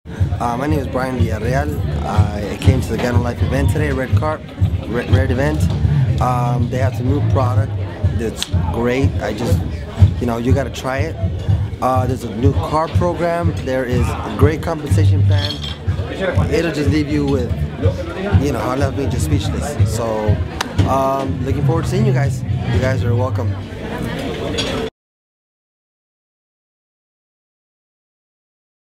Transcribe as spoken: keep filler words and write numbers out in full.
Uh, my name is Brian Villarreal. I came to the GanoLife event today, red carp, red, red event. Um, they have some new product that's great. I just, you know, you got to try it. Uh, there's a new carb program. There is a great compensation plan. It'll just leave you with, you know, I love being just speechless. So, um, looking forward to seeing you guys. You guys are welcome.